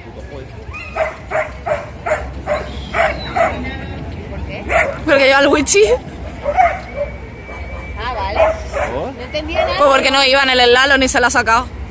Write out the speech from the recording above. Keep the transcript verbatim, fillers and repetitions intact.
puto juez. ¿Por qué? Porque lleva el wichi. Ah, vale. ¿Por? No entendía nada. Pues porque no iba en el eslalo ni se la ha sacado.